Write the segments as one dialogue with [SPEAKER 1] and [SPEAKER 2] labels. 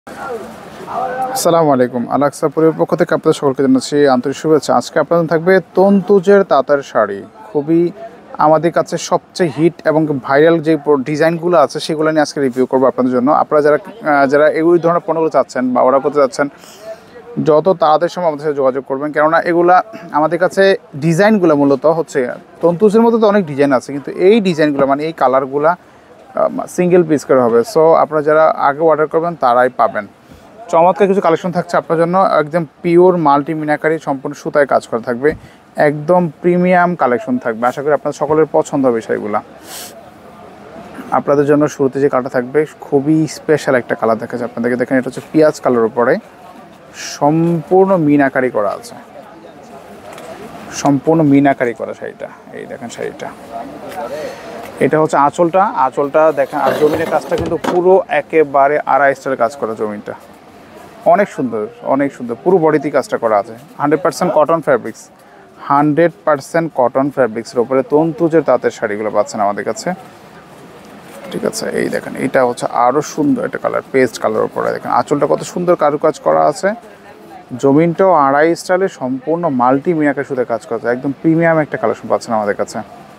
[SPEAKER 1] আসসালামু আলাইকুম। আলাক্সা পরিবারের পক্ষ থেকে আপনাদের সকলকে জানাচ্ছি আন্তরিক শুভেচ্ছা। আজকে আপনাদের থাকবে তন্তুজের তাঁতের শাড়ি। খুবই আমাদের কাছে সবচেয়ে হিট এবং ভাইরাল যে ডিজাইনগুলো আছে সেগুলো নিয়ে আজকে রিভিউ করবো আপনাদের জন্য। আপনারা যারা এই ধরনের পণ্যগুলো চাচ্ছেন বা অর্ডার করতে চাচ্ছেন, যত তাড়াতাড়ি সময় আমাদের সাথে যোগাযোগ করবেন, কেননা এগুলা আমাদের কাছে ডিজাইনগুলো মূলত হচ্ছে তন্তুজের মধ্যে তো অনেক ডিজাইন আছে, কিন্তু এই ডিজাইনগুলো মানে এই কালারগুলা সিঙ্গেল পিস করে হবে। সো আপনারা যারা আগে অর্ডার করবেন তারাই পাবেন। চমৎকার কিছু কালেকশন থাকছে আপনার জন্য, একদম পিওর মাল্টি মিনাকারি সম্পূর্ণ সুতায় কাজ করা থাকবে, একদম প্রিমিয়াম কালেকশন থাকবে। আশা করি আপনার সকলের পছন্দ হবে বিষয়গুলো। আপনাদের জন্য শুরুতে যে কালারটা থাকবে খুবই স্পেশাল একটা কালার দেখাচ্ছে আপনাদেরকে। দেখেন, এটা হচ্ছে পেঁয়াজ কালার উপরে সম্পূর্ণ মিনাকারি করা আছে, সম্পূর্ণ মিনাকারি করা শাড়িটা। এই দেখেন শাড়িটা, এটা হচ্ছে আঁচলটা দেখেন। আর জমিনের কাজটা কিন্তু পুরো একেবারে আড়াই স্টাইলের কাজ করা, জমিনটা অনেক সুন্দর, অনেক সুন্দর। পুরো বডিতে কাজটা করা আছে। 100% কটন ফ্যাব্রিক্স, 100% কটন ফ্যাব্রিক্সের উপরে তন্তুজের তাঁতের শাড়িগুলো পাচ্ছেন আমাদের কাছে। ঠিক আছে, এই দেখেন, এটা হচ্ছে আরও সুন্দর একটা কালার, পেস্ট কালার উপরে দেখেন। আঁচলটা কত সুন্দর কারুকাজ করা আছে। জমিনটাও আড়াই স্টাইলে সম্পূর্ণ মাল্টি মিনাকারি সুতে কাজ করা আছে। একদম প্রিমিয়াম একটা কালেকশন পাচ্ছেন আমাদের কাছে।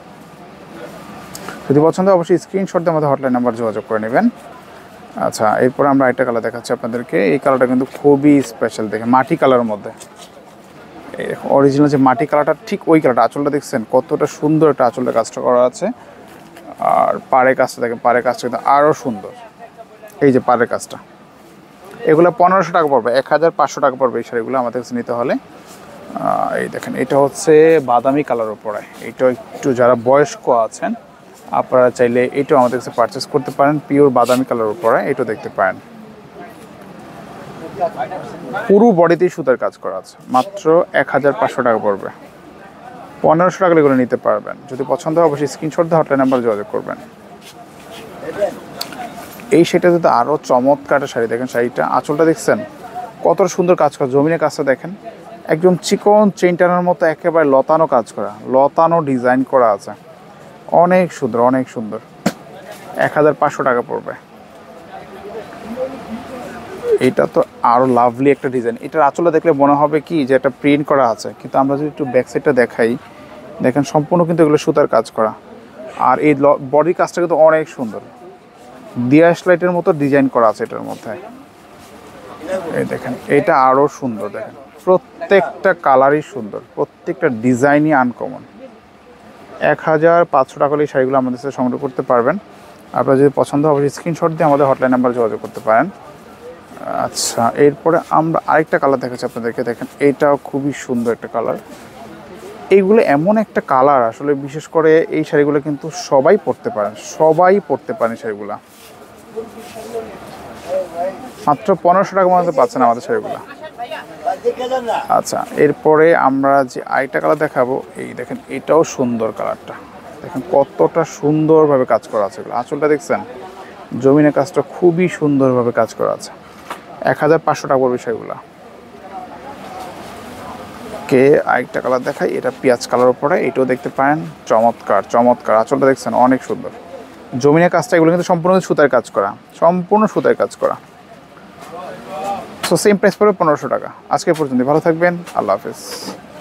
[SPEAKER 1] যদি পছন্দ অবশ্যই স্ক্রিনশট দিয়ে আমাদের হটলাইন নাম্বার যোগাযোগ করে নেবেন। আচ্ছা, এরপর আমরা একটা কালার দেখাচ্ছি আপনাদেরকে। এই কালারটা কিন্তু খুবই স্পেশাল, দেখেন মাটি কালারের মধ্যে। এই অরিজিনাল যে মাটি কালারটা, ঠিক ওই কালারটা। আঁচলটা দেখছেন কতটা সুন্দর, একটা আঁচলটা কাজটা করা আছে। আর পাড়ের কাজটা দেখেন, পাড়ের কাজটা কিন্তু আরও সুন্দর। এই যে পাড়ের কাজটা, এগুলো 1500 টাকা পড়বে, 1500 টাকা পড়বে এই শাড়িগুলো আমাদের কাছে নিতে হলে। এই দেখেন, এটা হচ্ছে বাদামি কালার উপরে। এটা একটু যারা বয়স্ক আছেন আপনারা চাইলে এটাও আমাদের কাছে পারচেস করতে পারেন। পিওর বাদামি কালার উপরে এটাও দেখতে পারেন। পুরো বডিতেই সুতার কাজ করা আছে। মাত্র 1500 টাকা পড়বে। 1500 টাকা এগুলো নিতে পারবেন। যদি পছন্দ হয় অবশ্যই স্ক্রিনশট দিয়ে হটলাইন নাম্বার যোগাযোগ করবেন। এই শাড়িটা তো আরও চমৎকার শাড়ি। দেখেন শাড়িটা, আঁচলটা দেখছেন কত সুন্দর কাজ করা। জমিনের কাজটা দেখেন, একদম চিকন চেইন টানার মতো একেবারে লতানো কাজ করা, লতানো ডিজাইন করা আছে। অনেক সুন্দর, অনেক সুন্দর। 1500 টাকা পড়বে। এটা তো আরও লাভলি একটা ডিজাইন। এটার আঁচলটা দেখলে মনে হবে কি যে একটা প্রিন্ট করা আছে, কিন্তু আমরা যদি একটু ব্যাক সাইডটা দেখাই, দেখেন সম্পূর্ণ কিন্তু এগুলো সুতার কাজ করা। আর এই বডির কাজটা কিন্তু অনেক সুন্দর, দিয়াশ লাইটের মতো ডিজাইন করা আছে এটার মধ্যে। এই দেখেন, এটা আরও সুন্দর। দেখেন প্রত্যেকটা কালারই সুন্দর, প্রত্যেকটা ডিজাইনই আনকমন। 1500 টাকা এই শাড়িগুলো আমাদের সাথে সংগ্রহ করতে পারবেন। আপনার যদি পছন্দ হবে স্ক্রিনশট দিয়ে আমাদের হটলাইন নাম্বার যোগাযোগ করতে পারেন। আচ্ছা, এরপরে আমরা আরেকটা কালার দেখাচ্ছি আপনাদেরকে। দেখেন, এটাও খুবই সুন্দর একটা কালার। এইগুলো এমন একটা কালার, আসলে বিশেষ করে এই শাড়িগুলো কিন্তু সবাই পরতে পারেন, সবাই পরতে পারেন শাড়িগুলো। মাত্র 1500 টাকা মধ্যে পাচ্ছেন আমাদের শাড়িগুলো। আচ্ছা, এরপরে আমরা যে আরেকটা কালার দেখাবো, এই দেখেন, এটাও সুন্দর কালারটা। দেখেন কতটা সুন্দরভাবে কাজ করা আছে। আঁচলটা দেখছেন, জমিনের কাজটা খুবই সুন্দরভাবে কাজ করা আছে। 1500 টাকা পড়বে সেগুলো। কে আরেকটা কালার দেখাই, এটা পেঁয়াজ কালার উপরে, এটাও দেখতে পারেন। চমৎকার, চমৎকার। আঁচলটা দেখছেন অনেক সুন্দর। জমিনের কাজটা এগুলো কিন্তু সম্পূর্ণ সুতার কাজ করা, সম্পূর্ণ সুতার কাজ করা। সো সেম প্রাইস পড়বে 1500 টাকা। আজকে পর্যন্ত ভালো থাকবেন, আল্লাহ হাফেজ।